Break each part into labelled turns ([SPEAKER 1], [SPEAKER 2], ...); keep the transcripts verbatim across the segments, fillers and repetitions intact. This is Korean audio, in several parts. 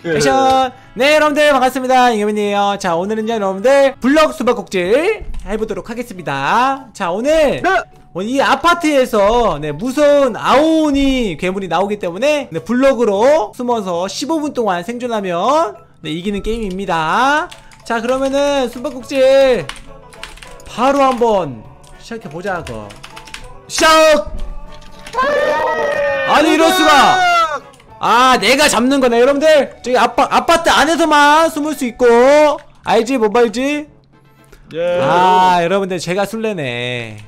[SPEAKER 1] 액션! 네 여러분들 반갑습니다. 잉여맨이에요. 자 오늘은요 여러분들 블럭 수박꼭질 해보도록 하겠습니다. 자 오늘 네. 오늘 이 아파트에서 네, 무서운 아오니 괴물이 나오기 때문에 네, 블럭으로 숨어서 십오 분 동안 생존하면 네, 이기는 게임입니다. 자 그러면은 수박꼭질 바로 한번 시작해보자고. 시작! 아니 이럴수가! 아 내가 잡는 거네 여러분들. 저기 아파, 아파트 안에서만 숨을 수 있고 알지? 못 알지? 예. 아 여러분들 제가 술래네.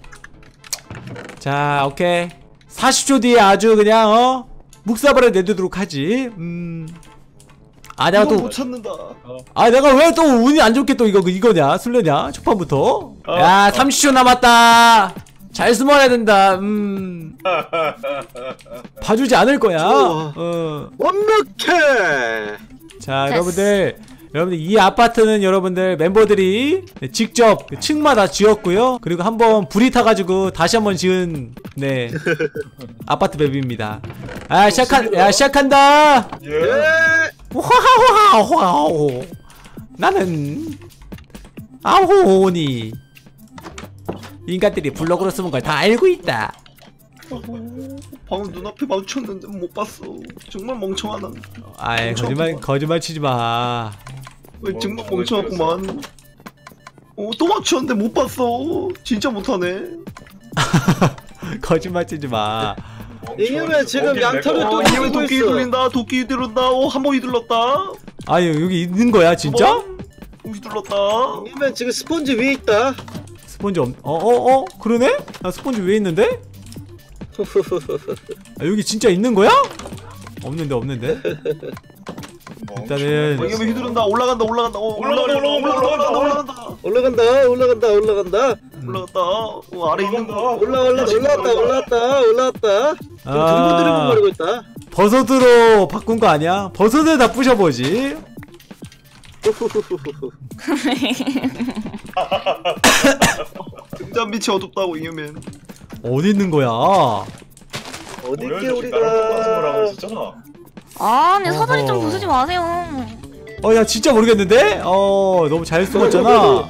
[SPEAKER 1] 자 오케이 사십 초 뒤에 아주 그냥 어 묵사발을 내두도록 하지. 음. 아 내가 또
[SPEAKER 2] 못 찾는다.
[SPEAKER 1] 아 내가 왜 또 운이 안 좋게 또 이거 이거냐 술래냐 초반부터. 어. 야 삼십 초 남았다. 잘 숨어야 된다. 음. 봐주지 않을 거야. 어.
[SPEAKER 2] 완벽해.
[SPEAKER 1] 자 여러분들 여러분들 이 아파트는 여러분들 멤버들이 직접 층마다 지었고요. 그리고 한번 불이 타가지고 다시 한번 지은 네 아파트 맵입니다. 아 시작한 야 시작한다.
[SPEAKER 2] 예.
[SPEAKER 1] 와하와하와오. 나는 아오니. 인간들이 블럭으로 숨은 걸 다 알고 있다.
[SPEAKER 2] 방금 눈앞에 마주쳤는데 못 봤어. 정말 멍청하다.
[SPEAKER 1] 아이 거짓말 거짓말 치지 마.
[SPEAKER 2] 왜 정말 멍청하구만. 어, 또 마주쳤는데 못 봤어. 진짜 못하네.
[SPEAKER 1] 거짓말 치지 마.
[SPEAKER 3] 이놈의 지금 양털을 또
[SPEAKER 2] 이놈의 도끼 휘둘린다. 도끼 휘둘른다. 오, 한 번 휘둘렀다.
[SPEAKER 1] 아 여기 있는 거야 진짜?
[SPEAKER 2] 휘둘렀다.
[SPEAKER 3] 이놈의 지금 스폰지 위에 있다.
[SPEAKER 1] 스폰지 없.. 어어어? 어, 어? 그러네? 나 스폰지 위에 있는데? 아, 여기 진짜 있는 거야? 없는데 없는데? 일단은
[SPEAKER 2] 어, 이거 휘두른다. 올라간다 올라간다. 어, 올라간다 올라간다 올라간다
[SPEAKER 3] 올라간다 올라간다 올라간다
[SPEAKER 2] 올라갔다. 어, 아래 있는 거
[SPEAKER 3] 올라 올라 올라왔다 올라왔다 올라왔다. 지금 들고 들고 거리고 있다.
[SPEAKER 1] 버섯으로 바꾼 거 아니야? 버섯을 다 부셔보지.
[SPEAKER 2] 등잔 빛이 어둡다고 이유면
[SPEAKER 1] 어디 있는 거야?
[SPEAKER 3] 어디 있게 우리가
[SPEAKER 4] 아니 사다리 좀 부수지 마세요.
[SPEAKER 1] 어 야 진짜 모르겠는데? 어 너무 잘 숨었잖아.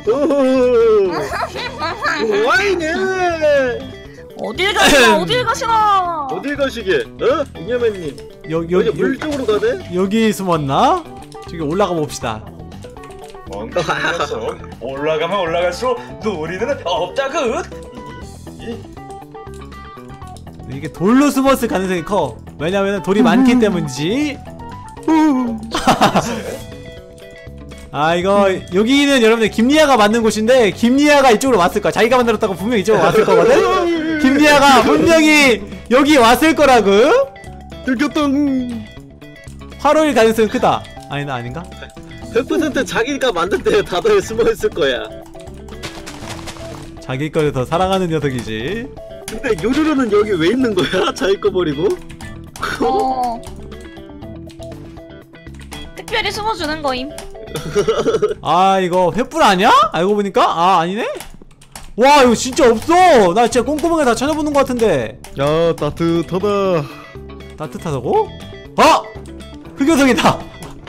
[SPEAKER 3] 와이네.
[SPEAKER 4] 어딜 가시나 어딜 가시나.
[SPEAKER 3] 어딜 가시게? 어? 잉여맨님
[SPEAKER 1] 여기
[SPEAKER 3] 여기
[SPEAKER 1] 여기
[SPEAKER 3] 물 쪽으로 가네?
[SPEAKER 1] 여기 숨었나? 저기 올라가 봅시다.
[SPEAKER 5] 올라가면 올라갈수록 놀이는 없다구.
[SPEAKER 1] 이게 돌로 숨었을 가능성이 커. 왜냐면 돌이 많기 때문이지. 아 이거 여기는 여러분들 김리아가 만든 곳인데 김리아가 이쪽으로 왔을 거야. 자기가 만들었다고 분명히 이쪽으로 왔을 거거든. 김리아가 분명히 여기 왔을 거라고.
[SPEAKER 3] 들켰다.
[SPEAKER 1] 화로일 가능성이 크다. 아니나 아닌가?
[SPEAKER 3] 백 퍼센트 자기가 만든 데 다들 숨어있을 거야.
[SPEAKER 1] 자기 거를 더 사랑하는 녀석이지.
[SPEAKER 3] 근데 요루루는 여기 왜 있는 거야? 자기 거 버리고?
[SPEAKER 4] 어. 특별히 숨어주는 거임.
[SPEAKER 1] 아 이거 횃불 아니야? 알고 보니까? 아 아니네? 와 이거 진짜 없어. 나 진짜 꼼꼼하게 다 찾아보는 것 같은데.
[SPEAKER 2] 야 따뜻하다.
[SPEAKER 1] 따뜻하다고? 어! 흑여성이다.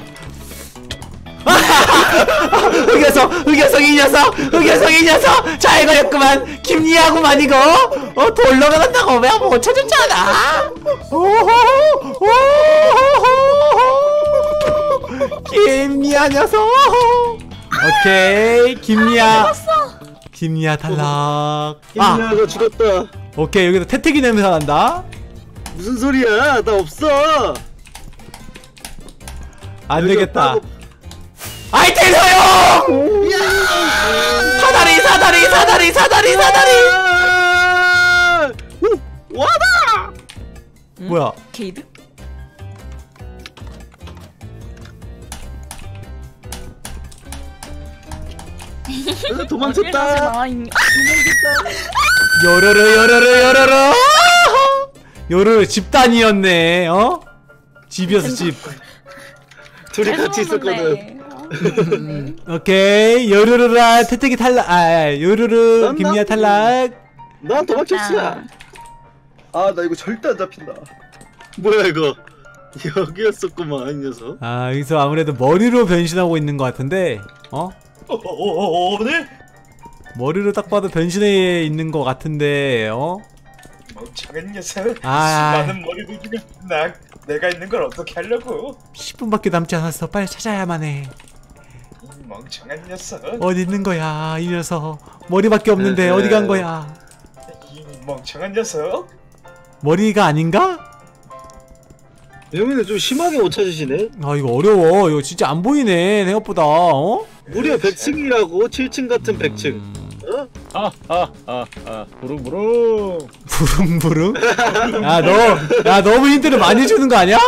[SPEAKER 1] 흑여성! 흑여성 이 녀석! 흑여성 이 녀석! 잘 걸렸구만! 김리하구만 이거! 어 돌러 간다고 왜 못 찾았잖아! 오호호호! 김리하 녀석! 오케이 김리하 김리하 탈락.
[SPEAKER 3] 김리아가 아. 죽었다.
[SPEAKER 1] 오케이 여기서 태태기 냄새가 난다.
[SPEAKER 3] 무슨 소리야? 나 없어.
[SPEAKER 1] 안되겠다. 아이템 사용! 사다리 사다리 사다리 사다리 사다리!
[SPEAKER 3] 와다!
[SPEAKER 4] 응?
[SPEAKER 1] 뭐야?
[SPEAKER 4] 게이드?
[SPEAKER 3] 도망쳤다. 도망쳤다.
[SPEAKER 1] 요르르 요르르 요르르 요르르 집단이었네. 어? 집이었어 집.
[SPEAKER 3] 둘이 같이 있었거든.
[SPEAKER 1] 오케이 요르르라 태태기 탈락. 아 요르르 김리아 탈락.
[SPEAKER 3] 난 도망쳤어.
[SPEAKER 2] 아 나 이거 절대 안 잡힌다.
[SPEAKER 3] 뭐야 이거? 여기였었구만 이 녀석.
[SPEAKER 1] 아 여기서 아무래도 머리로 변신하고 있는 것 같은데 어?
[SPEAKER 5] 어, 어, 어, 어, 네?
[SPEAKER 1] 머리로 딱 봐도 변신해 있는 것 같은데 어?
[SPEAKER 5] 멍청한 녀석.
[SPEAKER 1] 아.
[SPEAKER 5] 수많은 머리들 중에 나 내가 있는 걸 어떻게 하려고?
[SPEAKER 1] 십 분밖에 남지 않았어. 빨리 찾아야만 해.
[SPEAKER 5] 이 멍청한 녀석.
[SPEAKER 1] 어디 있는 거야 이 녀석. 머리밖에 없는데
[SPEAKER 3] 에헤.
[SPEAKER 1] 어디 간 거야.
[SPEAKER 5] 이 멍청한 녀석.
[SPEAKER 1] 머리가 아닌가?
[SPEAKER 3] 영민이 좀 심하게 못 찾으시네.
[SPEAKER 1] 아 이거 어려워. 이거 진짜 안 보이네 생각보다. 어?
[SPEAKER 3] 무려 백 층이라고. 칠 층 같은 백 층.
[SPEAKER 1] 음...
[SPEAKER 3] 어?
[SPEAKER 6] 아아아아 부릉부릉
[SPEAKER 1] 부릉부릉? 야 너, 야 너무 힌트를 많이 주는 거 아니야?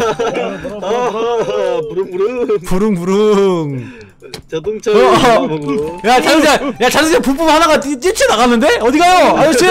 [SPEAKER 3] 아하 부릉부릉.
[SPEAKER 1] 부릉부릉.
[SPEAKER 3] 자동차.
[SPEAKER 1] 어, 어. 야 자동차, 야 자동차 부품 하나가 뛰, 뛰쳐 나갔는데? 어디 가요, 아저씨?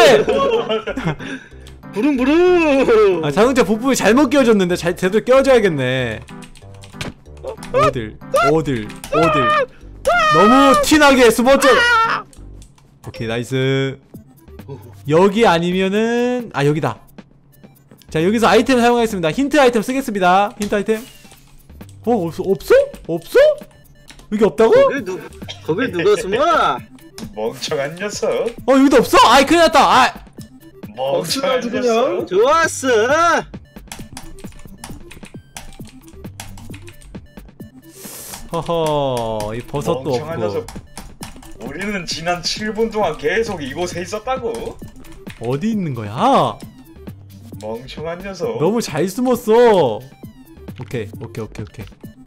[SPEAKER 3] 부릉부릉.
[SPEAKER 1] 아, 자동차 부품이 잘못 끼워졌는데 잘 제대로 끼워줘야겠네. 어딜, 어딜, 어딜. 너무 티나게 숨었죠. 오케이 나이스. 여기 아니면은 아 여기다. 자 여기서 아이템 사용하겠습니다. 힌트 아이템 쓰겠습니다. 힌트 아이템. 어 없어 없어 없어? 여기 없다고?
[SPEAKER 3] 거길 누 거길 누가 숨어?
[SPEAKER 5] 멍청한 녀석.
[SPEAKER 1] 어 여기도 없어? 아이 큰일 났다. 아
[SPEAKER 5] 멍청한
[SPEAKER 2] 없어가지고
[SPEAKER 5] 녀석.
[SPEAKER 2] 그냥.
[SPEAKER 3] 좋았어.
[SPEAKER 1] 허허 이 버섯도
[SPEAKER 5] 멍청한
[SPEAKER 1] 없고.
[SPEAKER 5] 녀석. 우리는 지난 칠 분 동안 계속 이곳에 있었다고.
[SPEAKER 1] 어디 있는 거야?
[SPEAKER 5] 멍청한 녀석.
[SPEAKER 1] 너무 잘 숨었어. 오케이 오케이 오케이 오케이.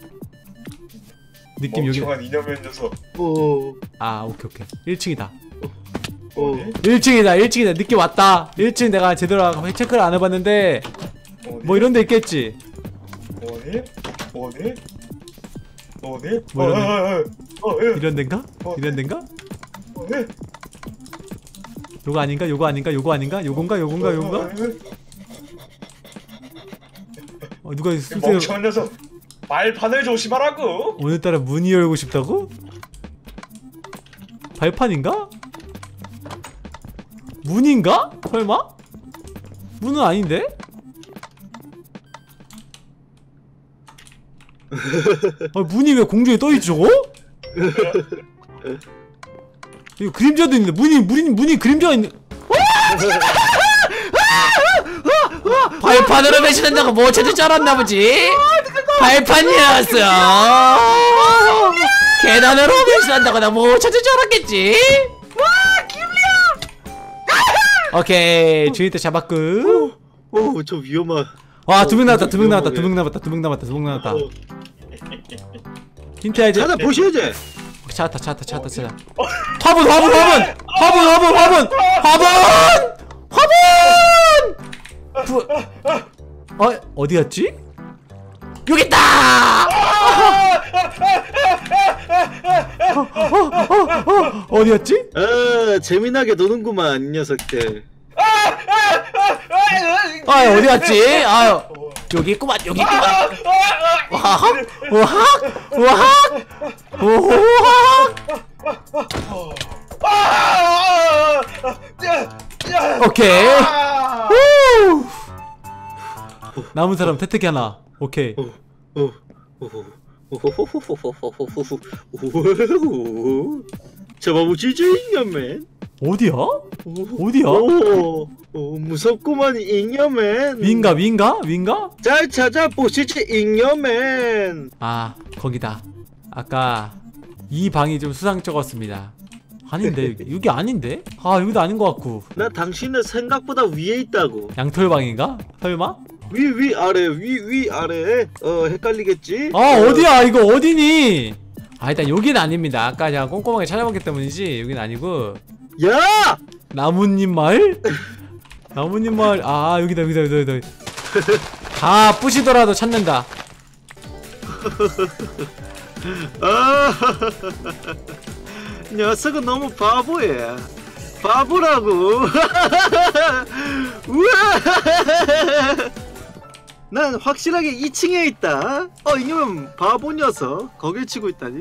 [SPEAKER 1] 느낌 여기.
[SPEAKER 5] 멍청한 이념의 녀석.
[SPEAKER 3] 오.
[SPEAKER 1] 아 오케이 오케이. 일 층이다.
[SPEAKER 3] 오.
[SPEAKER 1] 일 층이다 일 층이다. 느낌 왔다. 일 층 내가 제대로 체크를 안 해봤는데
[SPEAKER 5] 어디?
[SPEAKER 1] 뭐 이런 데 있겠지.
[SPEAKER 5] 어디? 어디? 어디?
[SPEAKER 1] 뭐
[SPEAKER 5] 어,
[SPEAKER 1] 이런
[SPEAKER 5] 어, 어, 어, 예.
[SPEAKER 1] 이런 데인가?
[SPEAKER 5] 어.
[SPEAKER 1] 이런 데인가?
[SPEAKER 5] 어디?
[SPEAKER 1] 요거 아닌가? 요거 아닌가? 요거 아닌가? 요건가? 요건가? 요건가?
[SPEAKER 5] 어, 예.
[SPEAKER 1] 어, 누가
[SPEAKER 5] 이
[SPEAKER 1] 수세
[SPEAKER 5] 멍청한 녀석. 발판을 조심하라고.
[SPEAKER 1] 오늘따라 문이 열고 싶다고? 발판인가? 문인가? 설마? 문은 아닌데? 아, 문이 왜 공중에 떠있지 저거? 이거 그림자도 있는데 문이 문이 문이 그림자가 있네. 발판으로 배신한다고 뭐 찾을 줄 알았나 보지? 발판이었어. 계단으로 배신한다고 나 뭐 찾을 줄 알았겠지? 와 김리야. 오케이 주인한테 잡았고.
[SPEAKER 3] 오, 저 위험한.
[SPEAKER 1] 와 두 명 남았다 두 명 남았다 두 명 남았다 두 명 남았다 두 명 남았다.
[SPEAKER 3] 어.
[SPEAKER 1] 힌트 해야지.
[SPEAKER 3] 찾아 보셔야지.
[SPEAKER 1] 찾았다 찾았다 찾았다 찾았다. 화분 화분 화분 화분 화분 화분 화분 화분. 부... 어 어디 갔지? 여기 있다. 어, 어, 어, 어디 갔지?
[SPEAKER 3] 아, 재미나게 노는구만 이 녀석들.
[SPEAKER 1] 아 어디 갔지? 아 여기 있구만 여기 있구만. 와학 와학 와학 와학. 오케이. 후. 남은 사람 태태기 하나. 오케이.
[SPEAKER 3] 오, 오, 오, 잡아보시죠 잉여맨.
[SPEAKER 1] 어디야? 어디야?
[SPEAKER 3] 오, 오, 무섭구만 잉여맨.
[SPEAKER 1] 위인가 위인가 위인가?
[SPEAKER 3] 잘 찾아보시죠 잉여맨.
[SPEAKER 1] 아 거기다. 아까 이 방이 좀 수상쩍었습니다. 아닌데 여기, 여기 아닌데? 아 여기도 아닌 것 같고.
[SPEAKER 3] 나 당신은 생각보다 위에 있다고.
[SPEAKER 1] 양털방인가? 설마?
[SPEAKER 3] 위 위 아래 위 위 아래. 어 헷갈리겠지?
[SPEAKER 1] 아 어디야 이거 어디니? 아 일단 여긴 아닙니다. 아까 제가 꼼꼼하게 찾아봤기 때문이지 여긴 아니고.
[SPEAKER 3] 야!
[SPEAKER 1] 나뭇잎 마을? 나뭇잎 마을. 아 여기다 여기다 여기다 여기다. 다 부시더라도 찾는다.
[SPEAKER 3] 아, 녀석은 너무 바보야. 바보라고. 우와! 난 확실하게 이 층에 있다. 어, 이놈은 바보 녀석. 거길 치고 있다니.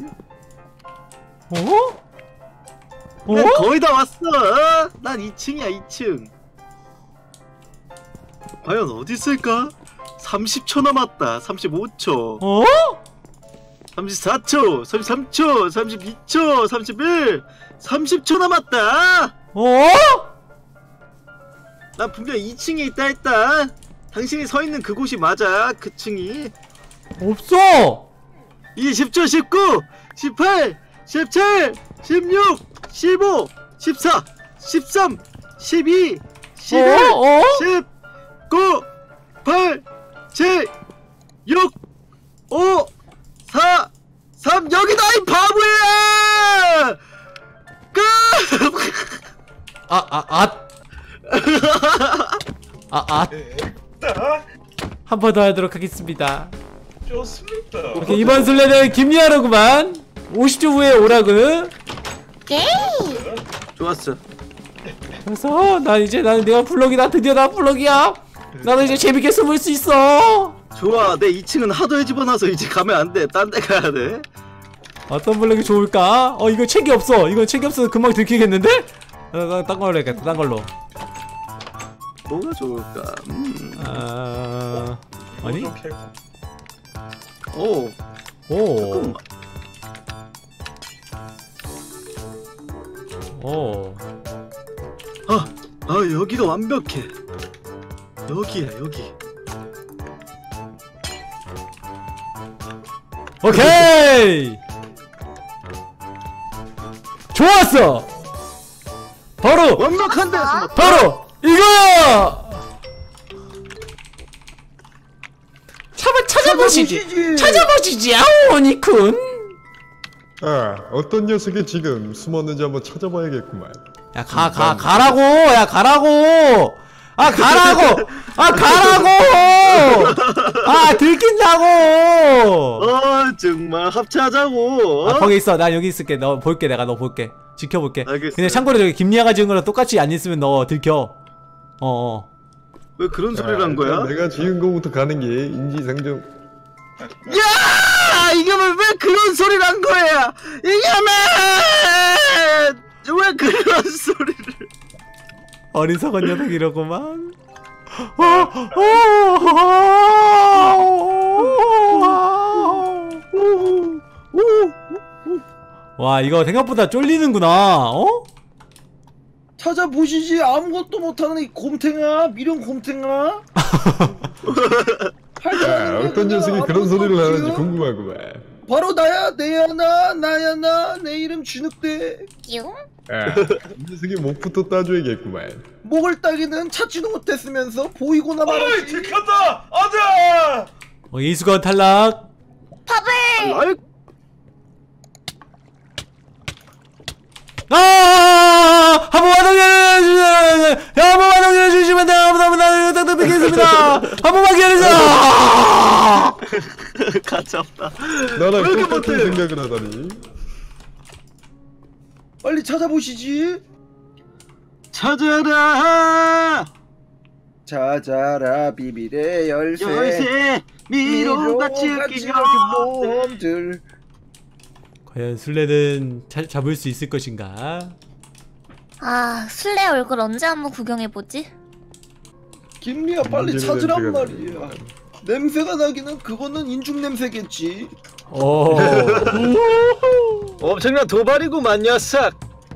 [SPEAKER 1] 어? 어?
[SPEAKER 3] 난 거의 다 왔어. 난 이 층이야, 이 층. 과연 어디 있을까? 삼십 초 남았다. 삼십오 초.
[SPEAKER 1] 어?
[SPEAKER 3] 삼십사 초. 삼십삼 초. 삼십이 초. 삼십일. 삼십 초 남았다.
[SPEAKER 1] 어?
[SPEAKER 3] 난 분명 이 층에 있다 했다. 당신이 서 있는 그곳이 맞아. 그 층이.
[SPEAKER 1] 없어.
[SPEAKER 3] 이십 초. 십구. 십팔. 십칠. 십육. 십오. 십사. 십삼. 십이. 십일.
[SPEAKER 1] 어? 어?
[SPEAKER 3] 십구. 팔. 칠. 육. 오. 사. 삼. 여기다 이 바보야. 끝.
[SPEAKER 1] 아, 아, 아. 아, 아. 한 번 더 하도록 하겠습니다.
[SPEAKER 5] 좋습니다.
[SPEAKER 1] 오케이, 이번 술래는 김리아로구만. 오십 초 후에 오라그.
[SPEAKER 3] 좋았어.
[SPEAKER 1] 그래서 난 이제 나는 내가 블럭이다. 드디어 나 블럭이야. 나도 이제 재밌게 숨을 수 있어.
[SPEAKER 3] 좋아. 내 이 층은 하도 해집어놔서 이제 가면 안 돼. 딴 데 가야 돼.
[SPEAKER 1] 어떤 블럭이 좋을까? 어, 이거 책이 없어. 이건 책이 없어서 금방 들키겠는데? 어, 딴 걸로 해야겠다. 딴 걸로.
[SPEAKER 3] 뭐가 좋을까? 음.
[SPEAKER 1] 아... 아니?
[SPEAKER 3] 오.
[SPEAKER 1] 오. 오.
[SPEAKER 3] 아, 아 여기가 완벽해. 여기야 여기.
[SPEAKER 1] 오케이. 좋았어. 바로
[SPEAKER 3] 완벽한 데서
[SPEAKER 1] 바로 이거야. 찾아 찾아보시지. 찾아보시지. 아오니쿤.
[SPEAKER 7] 아, 어떤 녀석이 지금 숨었는지 한번 찾아봐야겠구만.
[SPEAKER 1] 야, 가, 가, 가라고! 야, 가라고! 아, 가라고! 아, 가라고! 아, 들킨다고!
[SPEAKER 3] 어 정말 합체하자고.
[SPEAKER 1] 아, 거기 있어. 나 여기 있을게. 너 볼게. 내가 너 볼게. 지켜볼게.
[SPEAKER 3] 알겠어.
[SPEAKER 1] 근데 참고로 저기 김리아가 지은 거랑 똑같이 안 있으면 너 들켜. 어어.
[SPEAKER 3] 왜 그런 소리를 한 거야?
[SPEAKER 7] 내가 지은 거부터 가는 게 인지상정.
[SPEAKER 3] 야 이겨면 왜 그런 소리를 한 거야? 이겨면 왜 그런 소리를?
[SPEAKER 1] 어리석은 녀석이로구만. 와, 이거 생각보다 쫄리는구나. 어?
[SPEAKER 2] 찾아보시지. 아무것도 못하는 이 곰탱아, 미련 곰탱아.
[SPEAKER 7] 아, 어떤 녀석이 그런 소리를 하는지 궁금하구만.
[SPEAKER 2] 바로 나야. 내야 나. 나야 나. 내 이름 쥐늑대.
[SPEAKER 4] 뀨?
[SPEAKER 7] 아, 이 녀석이 목부터 따줘야겠구만.
[SPEAKER 2] 목을 따기는 찾지도 못했으면서 보이고나
[SPEAKER 5] 어이,
[SPEAKER 2] 말하지.
[SPEAKER 5] 들켰다! 안돼!
[SPEAKER 1] 어, 이수건 탈락.
[SPEAKER 4] 팝을!
[SPEAKER 3] 아이
[SPEAKER 1] 아! 한 번만 더 기다려주세요. 한 번만 더 기다려주시면 돼요. 감사합니다. 딱딱하겠습니다. 한 번만 기다려주세요.
[SPEAKER 3] 가짜없다.
[SPEAKER 7] 나랑
[SPEAKER 3] 왜 이렇게
[SPEAKER 7] 똑같은
[SPEAKER 3] 못해?
[SPEAKER 7] 생각을 하다니.
[SPEAKER 2] 빨리 찾아보시지.
[SPEAKER 3] 찾아라
[SPEAKER 2] 찾아라 비밀의 열쇠.
[SPEAKER 3] 열쇠 미로같이
[SPEAKER 2] 같이
[SPEAKER 3] 엮이며
[SPEAKER 2] 모험들.
[SPEAKER 1] 과연 술래는 차, 잡을 수 있을 것인가?
[SPEAKER 4] 아, 술래 얼굴 언제 한번 구경해보지?
[SPEAKER 2] 김리야 빨리
[SPEAKER 7] 문제는
[SPEAKER 2] 찾으란
[SPEAKER 7] 냄새가
[SPEAKER 2] 말이야.
[SPEAKER 7] 나는구만.
[SPEAKER 2] 냄새가 나기는 그거는 인중 냄새겠지.
[SPEAKER 1] 오.
[SPEAKER 3] 엄청난 도발이구만 녀석.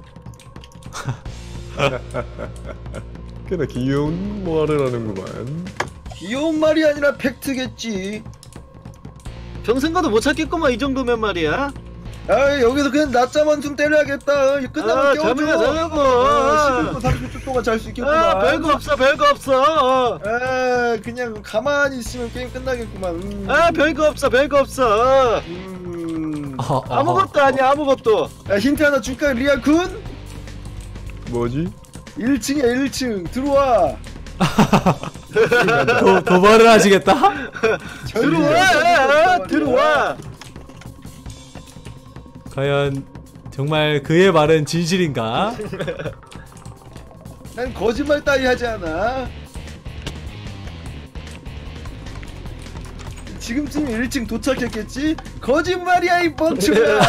[SPEAKER 7] 꽤나 귀여운 말을 하는구만.
[SPEAKER 2] 귀여운 말이 아니라 팩트겠지.
[SPEAKER 3] 평생 가도 못 찾겠구만 이 정도면 말이야.
[SPEAKER 2] 아 여기서 그냥 낮잠 한숨 때려야겠다. 어, 끝나면
[SPEAKER 3] 아,
[SPEAKER 2] 깨워줘.
[SPEAKER 3] 잠이나 자자고.
[SPEAKER 2] 어, 십일 분 삼십 초 동안 잘 수 있겠구만.
[SPEAKER 3] 아 별거 없어 별거 없어.
[SPEAKER 2] 아 그냥 가만히 있으면 게임 끝나겠구만. 음.
[SPEAKER 3] 아 별거 없어 별거 없어.
[SPEAKER 2] 음.
[SPEAKER 1] 어, 어,
[SPEAKER 3] 아무것도 아니야 아무것도.
[SPEAKER 2] 야, 힌트 하나 줄까 리아군?
[SPEAKER 7] 뭐지?
[SPEAKER 2] 일 층이야 일 층. 들어와.
[SPEAKER 1] 도, 도발을 하시겠다?
[SPEAKER 3] 들어와 들어와.
[SPEAKER 1] 과연 정말 그의 말은 진실인가?
[SPEAKER 2] 난 거짓말 따위 하지 않아. 지금쯤 일 층 도착했겠지? 거짓말이야 이 멍청아.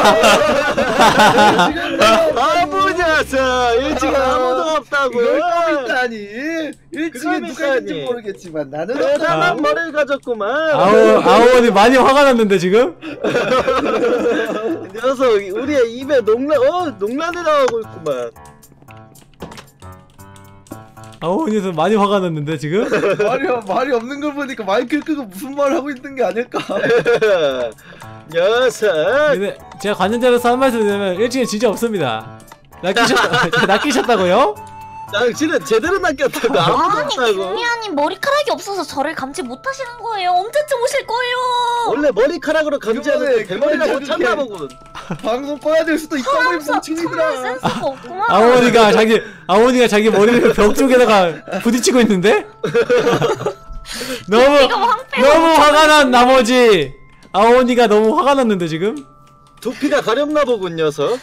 [SPEAKER 3] 바보 녀석! 일 층에 아무도 없다고요?
[SPEAKER 2] 있다니. 일 층에
[SPEAKER 3] 그럼
[SPEAKER 2] 누가 있는지
[SPEAKER 3] 있다니.
[SPEAKER 2] 모르겠지만 나는
[SPEAKER 3] 대단한
[SPEAKER 2] 없다고.
[SPEAKER 3] 머리를 가졌구만.
[SPEAKER 1] 아오 아오니 많이 화가 났는데 지금?
[SPEAKER 3] 녀석 우리의 입에 농란 어 농란이 나오고 있구만.
[SPEAKER 1] 아오니에서 많이 화가 났는데 지금?
[SPEAKER 2] 말이 말이 없는 걸 보니까 마이크를 끄고 무슨 말을 하고 있는 게 아닐까.
[SPEAKER 3] 녀석.
[SPEAKER 1] 근데 제가 관전자로서 한 말씀 드리면 일 층에 진짜 없습니다. 낚이셨다 낚이셨다고요?
[SPEAKER 3] 당신은 제대로 낚였다고 아무도
[SPEAKER 4] 아니
[SPEAKER 3] 없다고.
[SPEAKER 4] 김미아님 머리카락이 없어서 저를 감지 못하시는 거예요. 언제쯤 오실 거예요?
[SPEAKER 3] 원래 머리카락으로 감지하는
[SPEAKER 2] 그만해,
[SPEAKER 3] 대머리라고
[SPEAKER 2] 그만해,
[SPEAKER 3] 쳤나
[SPEAKER 2] 저렇게.
[SPEAKER 3] 보군.
[SPEAKER 2] 방송 꺼야 될 수도 있다고 이
[SPEAKER 4] 사람 사-
[SPEAKER 2] 멍청이들아.
[SPEAKER 4] 사람 센스가 없구만.
[SPEAKER 1] 아오니가 자기 아오니가 자기 머리를 벽 쪽에다가 부딪히고 있는데? 너무
[SPEAKER 4] 이거 황폐.
[SPEAKER 1] 너무 화가 난 나머지 아오니가 너무 화가 났는데 지금?
[SPEAKER 3] 두피가 가렵나 보군 녀석.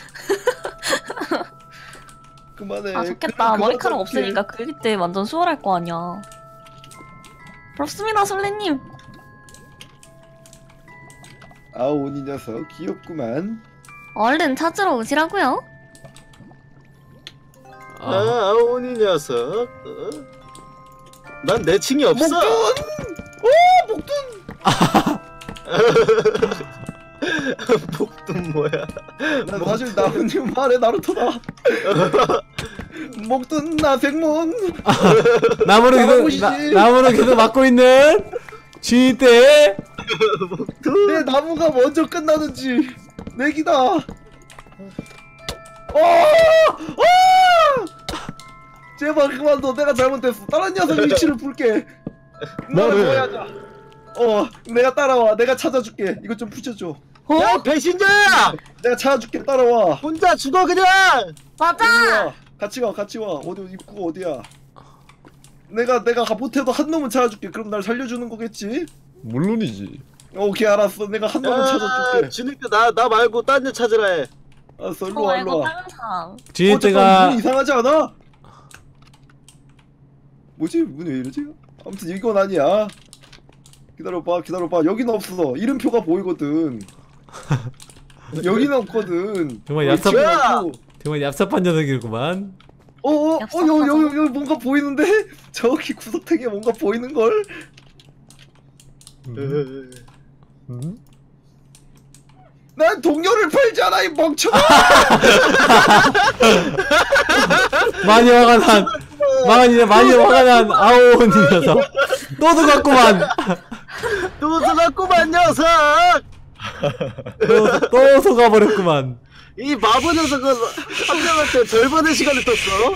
[SPEAKER 2] 그만해.
[SPEAKER 4] 아 좋겠다.
[SPEAKER 2] 그만
[SPEAKER 4] 머리카락
[SPEAKER 2] 어떡해.
[SPEAKER 4] 없으니까 긁을 때 완전 수월할 거 아니야. 부럽습니다 솔레님.
[SPEAKER 2] 아우 이 녀석 귀엽구만.
[SPEAKER 4] 얼른 찾으러 오시라고요.
[SPEAKER 3] 아 아오니 녀석. 어? 난 내 층이 없어. 목돈 뭐야?
[SPEAKER 2] 난 사실 나무님 말에 나루토다. 목돈 나생몬.
[SPEAKER 1] 나무로
[SPEAKER 2] 나무시지.
[SPEAKER 1] 계속 나, 나무로 계속 막고 있는 지대.
[SPEAKER 2] 내 나무가 먼저 끝나는지 내기다. 어! 어! 제발 그만둬. 내가 잘못했어. 다른 녀석 위치를 볼게.
[SPEAKER 7] 뭐래?
[SPEAKER 2] 뭐야? 어, 내가 따라와. 내가 찾아줄게. 이거 좀 붙여줘.
[SPEAKER 3] 야 배신자야!
[SPEAKER 2] 내가 찾아줄게. 따라와.
[SPEAKER 3] 혼자 죽어 그냥!
[SPEAKER 4] 맞아.
[SPEAKER 2] 와, 같이 가, 같이 와. 어디 입구가 어디야? 내가 내가 못해도 한 놈은 찾아줄게. 그럼 날 살려주는 거겠지?
[SPEAKER 7] 물론이지.
[SPEAKER 2] 오케이 알았어. 내가 한 놈은 찾아줄게.
[SPEAKER 3] 주니까 나, 나 말고 딴 데 찾으라 해.
[SPEAKER 2] 알았어. 일로
[SPEAKER 4] 저
[SPEAKER 2] 와, 일로
[SPEAKER 4] 말고
[SPEAKER 2] 와.
[SPEAKER 4] 다른 사람.
[SPEAKER 2] 어, 잠깐
[SPEAKER 1] 지대가
[SPEAKER 2] 문이 이상하지 않아? 뭐지? 문이 왜 이러지? 아무튼 이건 아니야. 기다려봐, 기다려봐. 여기는 없어. 이름표가 보이거든. 여기는 없거든.
[SPEAKER 1] 정말
[SPEAKER 2] 어,
[SPEAKER 1] 얍삽
[SPEAKER 2] 지금 없고.
[SPEAKER 1] 정말 얍삽한 녀석이구만.
[SPEAKER 2] 어, 어, 어,
[SPEAKER 4] 얍삽하죠.
[SPEAKER 2] 여기, 여기, 여기 뭔가 보이는데? 저기 구석탱이에 뭔가 보이는걸?
[SPEAKER 7] 음? 음?
[SPEAKER 2] 난 동료를 팔잖아, 이 멍청아!
[SPEAKER 1] 많이 화가 난 많이 많이 화가 난 아오니 녀석. 또 들어갔구만.
[SPEAKER 3] 또 들어갔구만 녀석!
[SPEAKER 1] 또, 또 속아버렸구만.
[SPEAKER 3] 이 바보 녀석은 한 명한테 절반의 시간을 떴어.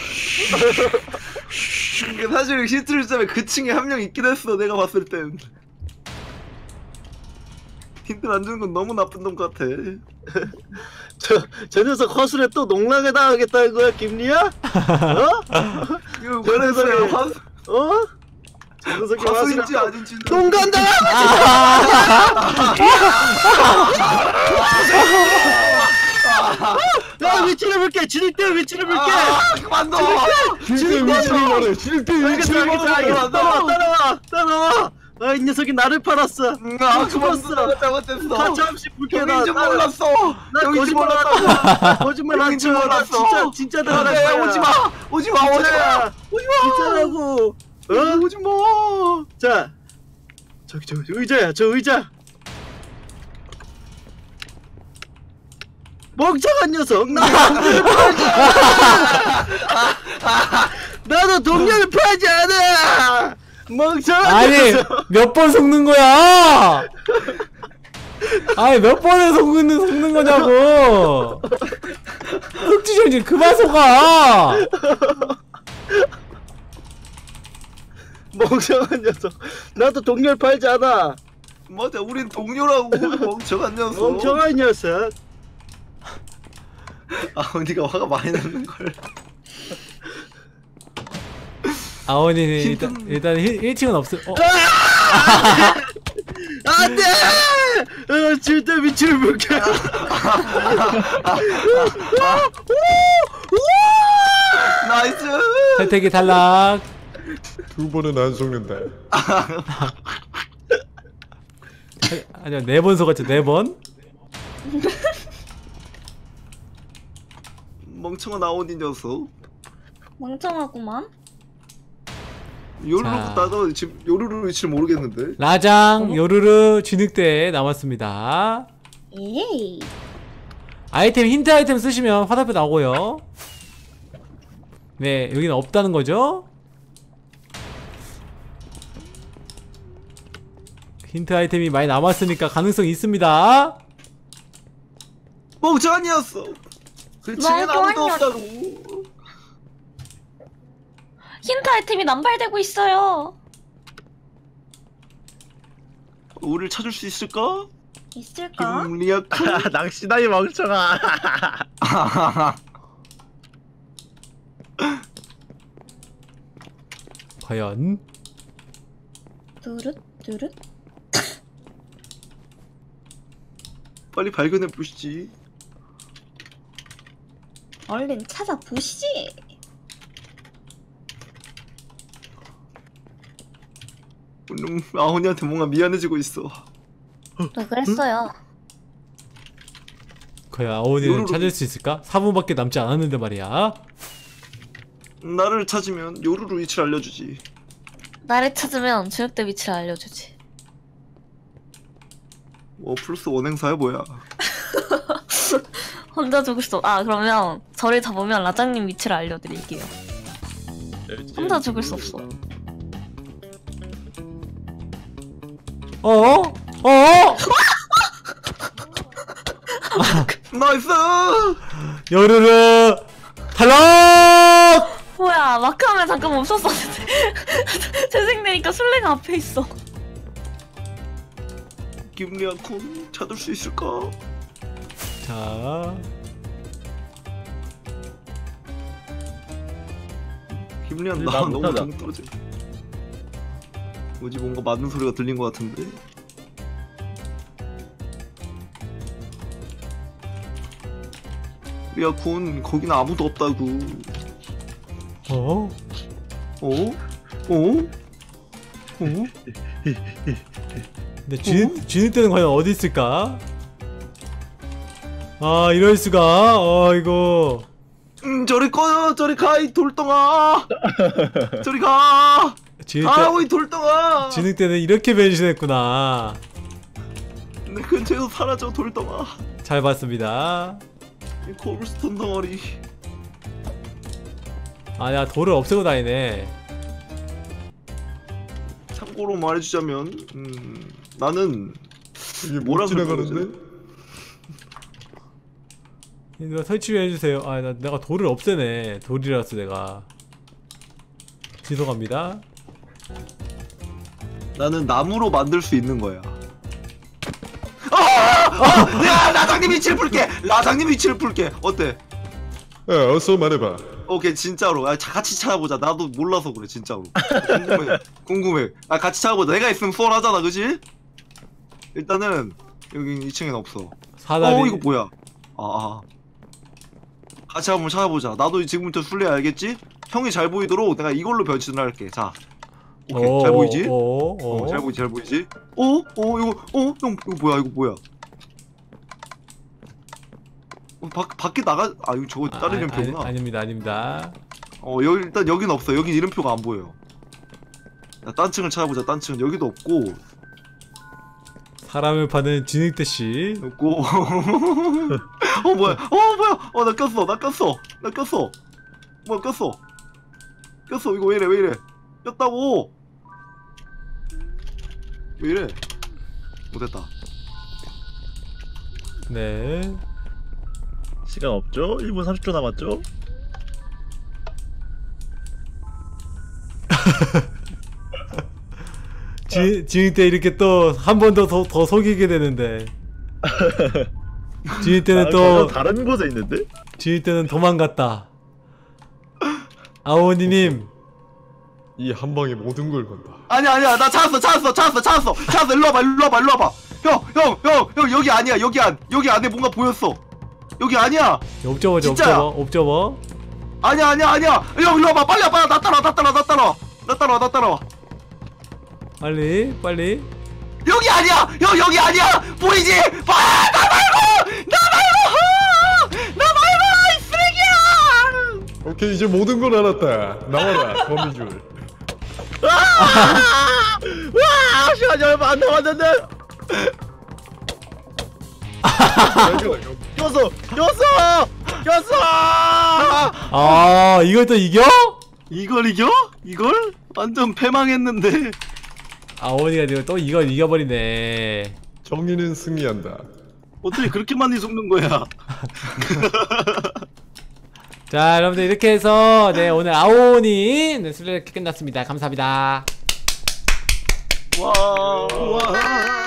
[SPEAKER 2] 사실 실질점에 그 층에 한 명 있긴 했어, 내가 봤을 땐. 힌트 안 주는 건 너무 나쁜 놈 같아.
[SPEAKER 3] 저, 저 녀석 허술에 또 농락에 당하겠다는 거야 김리야? 어?
[SPEAKER 2] 이거 그래서 화,
[SPEAKER 3] 어? 저 녀석이
[SPEAKER 2] 화수인지
[SPEAKER 3] 화술에
[SPEAKER 2] 아닌지.
[SPEAKER 3] 농간다! 야 위치를 볼게! 진입대 위치를 볼게!
[SPEAKER 2] 아, 그만둬!
[SPEAKER 7] 실제 위치를 말해. 실제 위치를
[SPEAKER 3] 알겠어 알겠어
[SPEAKER 7] 말해.
[SPEAKER 3] 따라와 따라와 따라와! 아 이 녀석이 나를 팔았어.
[SPEAKER 2] 아,
[SPEAKER 3] 죽었어.
[SPEAKER 2] 그만둬. 잘못했어.
[SPEAKER 3] 가차없이 불쾌하다.
[SPEAKER 2] 여긴 줄 몰랐어.
[SPEAKER 3] 나
[SPEAKER 2] 여긴 줄
[SPEAKER 3] 거짓말
[SPEAKER 2] 몰랐어.
[SPEAKER 3] 한다. 거짓말
[SPEAKER 2] 여긴
[SPEAKER 3] 하지
[SPEAKER 2] 줄
[SPEAKER 3] 마. 나
[SPEAKER 2] 몰랐어.
[SPEAKER 3] 진짜 진짜 들어갈
[SPEAKER 2] 네,
[SPEAKER 3] 거야.
[SPEAKER 2] 오지 마. 오지 마. 오지 마.
[SPEAKER 3] 진짜야.
[SPEAKER 2] 오지 마.
[SPEAKER 3] 진짜라고. 어?
[SPEAKER 2] 오지 마.
[SPEAKER 3] 자, 저기 저기 저 의자야. 저 의자. 멍청한 녀석. 나 동료를 팔지 않아. 나도 동료를 팔지 않아. 멍청한
[SPEAKER 1] 아니
[SPEAKER 3] 녀석.
[SPEAKER 1] 몇 번 속는 거야? 아니 몇 번을 속는 속는 거냐고. 흑지정 이제 그만 속아.
[SPEAKER 3] 멍청한 녀석. 나도 동료를 팔지 않아.
[SPEAKER 2] 맞아. 우린 동료라고. 멍청한 녀석.
[SPEAKER 3] 멍청한 녀석.
[SPEAKER 2] 아, 언니가 화가 많이 나는 걸.
[SPEAKER 1] 아오니는 일단 일단 일 층은 없어. 어?
[SPEAKER 3] 안돼! 어, 절대 위치를 볼게.
[SPEAKER 2] 나이스.
[SPEAKER 1] 선택이 탈락.
[SPEAKER 7] 두 번은 안 속는다.
[SPEAKER 1] 아니야 네 번 속았죠 네 번.
[SPEAKER 2] 멍청한 아오니 녀석.
[SPEAKER 4] 멍청하구만.
[SPEAKER 2] 요루루
[SPEAKER 1] 자.
[SPEAKER 2] 나도 지금 요루루 위치를 모르겠는데.
[SPEAKER 1] 라장 요루루 진흙대 남았습니다.
[SPEAKER 4] 에이.
[SPEAKER 1] 아이템 힌트 아이템 쓰시면 화살표 나오고요. 네 여기는 없다는 거죠. 힌트 아이템이 많이 남았으니까 가능성이 있습니다.
[SPEAKER 2] 멍청한 녀석. 그 층엔 아무도
[SPEAKER 4] 멍청한
[SPEAKER 2] 없다고.
[SPEAKER 4] 힌트 아이템이 남발되고 있어요.
[SPEAKER 2] 우리를 찾을 수 있을까?
[SPEAKER 4] 있을까?
[SPEAKER 2] 김리아 쿤.
[SPEAKER 3] 아, 낚시다 이 멍청아.
[SPEAKER 1] 과연
[SPEAKER 4] 두릇 두릇.
[SPEAKER 2] 빨리 발견해 보시지.
[SPEAKER 4] 얼른 찾아보시지.
[SPEAKER 2] 음, 아오니한테 뭔가 미안해지고 있어.
[SPEAKER 4] 왜 그랬어요?
[SPEAKER 1] 과연 아오니는
[SPEAKER 2] 요루루.
[SPEAKER 1] 찾을 수 있을까? 사 분밖에 남지 않았는데 말이야.
[SPEAKER 2] 나를 찾으면 요루루 위치를 알려주지.
[SPEAKER 4] 나를 찾으면 저녁대 위치를 알려주지.
[SPEAKER 2] 뭐 플러스 원행사야 뭐야?
[SPEAKER 4] 혼자 죽을 수. 아 그러면 저를 잡으면 라장님 위치를 알려드릴게요. 혼자 죽을 수 없어.
[SPEAKER 1] 어어? 어어?
[SPEAKER 2] 나이스!
[SPEAKER 1] 요루루 탈락!
[SPEAKER 4] 뭐야 마크하면 잠깐 멈췄었는데 재생되니까 술래가 앞에 있어.
[SPEAKER 2] 김리아 쿤 찾을 수 있을까?
[SPEAKER 1] 자
[SPEAKER 2] 김리아
[SPEAKER 3] 나
[SPEAKER 2] 나 너무
[SPEAKER 3] 못하다.
[SPEAKER 2] 정 떨어져. 뭐지 뭔가 맞는 소리가 들린 것 같은데. 리아 쿤 거기는 아무도 없다고.
[SPEAKER 1] 어?
[SPEAKER 2] 어? 어? 어?
[SPEAKER 1] 근데 쥐, 쥐늑대는 과연 어디 있을까? 아 이럴 수가. 어 이거
[SPEAKER 2] 음 저리 꺼요 저리 가 이 돌덩아. 저리 가.
[SPEAKER 1] 쥐늑대
[SPEAKER 2] 아우 이 돌덩아.
[SPEAKER 1] 쥐늑대는 이렇게 변신했구나.
[SPEAKER 2] 내 근처에서 사라져 돌덩아.
[SPEAKER 1] 잘 봤습니다.
[SPEAKER 2] 이 코블스톤 덩어리.
[SPEAKER 1] 아 내가 돌을 없애고 다니네.
[SPEAKER 2] 참고로 말해주자면 음 나는
[SPEAKER 7] 이게
[SPEAKER 2] 뭐라
[SPEAKER 7] 못 지나가는데?
[SPEAKER 1] 이거 설치 해주세요. 아 나, 내가 돌을 없애네. 돌이라서 내가 죄송합니다.
[SPEAKER 2] 나는 나무로 만들 수 있는 거야. 아! 아! 야 라장님 위치를 풀게. 라장님 위치를 풀게. 어때?
[SPEAKER 7] 야, 어서 말해봐.
[SPEAKER 2] 오케이 진짜로. 아, 자, 같이 찾아보자. 나도 몰라서 그래 진짜로. 궁금해. 궁금해. 아 같이 찾아보자. 내가 있으면 수월하잖아, 그지? 일단은 여기 이 층엔 없어.
[SPEAKER 1] 사다리.
[SPEAKER 2] 어 이거 뭐야? 아, 아. 같이 한번 찾아보자. 나도 지금부터 술래 알겠지? 형이 잘 보이도록 내가 이걸로 변신을 할게. 자. 오케이
[SPEAKER 1] 오,
[SPEAKER 2] 잘 보이지?
[SPEAKER 1] 오, 오,
[SPEAKER 2] 어, 잘 보이지 잘 보이지? 어? 어 이거 어? 형 이거 뭐야 이거 뭐야? 어, 밖 밖에 나가 아 이거 저거 다른
[SPEAKER 1] 아,
[SPEAKER 2] 이름표구나.
[SPEAKER 1] 아니, 아닙니다, 아닙니다.
[SPEAKER 2] 어 여기 일단 여긴 없어. 여긴 이름표가 안 보여. 야, 딴 층을 찾아보자. 딴 층은 여기도 없고
[SPEAKER 1] 사람을 파는 진흙대 씨.
[SPEAKER 2] 없고. 어 뭐야? 어 뭐야? 어 나 꼈어. 나 꼈어. 나 꼈어. 뭐야 꼈어? 꼈어. 이거 왜 이래 왜 이래? 꼈다고. 왜 이래? 못했다.
[SPEAKER 1] 네.
[SPEAKER 3] 시간 없죠? 일 분 삼십 초 남았죠?
[SPEAKER 1] 지, 진흙대 이렇게 또 한 번 더 더 더 속이게 되는데. 진흙대는
[SPEAKER 3] 아,
[SPEAKER 1] 또
[SPEAKER 3] 다른 곳에 있는데?
[SPEAKER 1] 진흙대는 도망갔다. 아오니님.
[SPEAKER 7] 이 한 방에 모든 걸 건다.
[SPEAKER 2] 아니야 아니야 나 찾았어 찾았어 찾았어 찾았어 찾았어. 일로 와봐 일로 와봐 일로 와봐. 형 형 형 형 여기 아니야 여기 안 여기 안에 뭔가 보였어. 여기 아니야.
[SPEAKER 1] 옵저버지
[SPEAKER 2] 진짜야.
[SPEAKER 1] 옵저버 옵저버.
[SPEAKER 2] 아니야 아니야 아니야. 형 일로 와봐 빨리 와봐. 나 따라와 나 따라와 나 따라와 나 따라와 나 따라와.
[SPEAKER 1] 빨리 빨리.
[SPEAKER 2] 여기 아니야 형 여기 아니야 보이지 봐 나 말고 나 말고 나 말고 이 쓰레기야.
[SPEAKER 7] 오케이 이제 모든 걸 알았다. 나와라 거미줄.
[SPEAKER 3] 와 시간이 얼마 안 남았는데. 꼈어 꼈어 꼈어.
[SPEAKER 1] 아 이걸 또 이겨?
[SPEAKER 2] 이걸 이겨? 이걸? 완전 패망했는데.
[SPEAKER 1] 아오니가 이거 또 이걸 이겨버리네.
[SPEAKER 7] 정의는 승리한다.
[SPEAKER 2] 어떻게 그렇게 많이 속는 거야?
[SPEAKER 1] 자 여러분들 이렇게 해서 네 오늘 아오니 네, 술래잡기 끝났습니다. 감사합니다.
[SPEAKER 2] 와. 와.